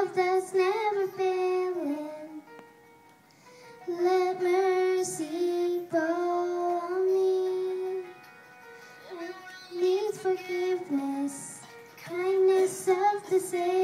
love that's never failing. Let mercy fall on me. Needs forgiveness, kindness of the Savior.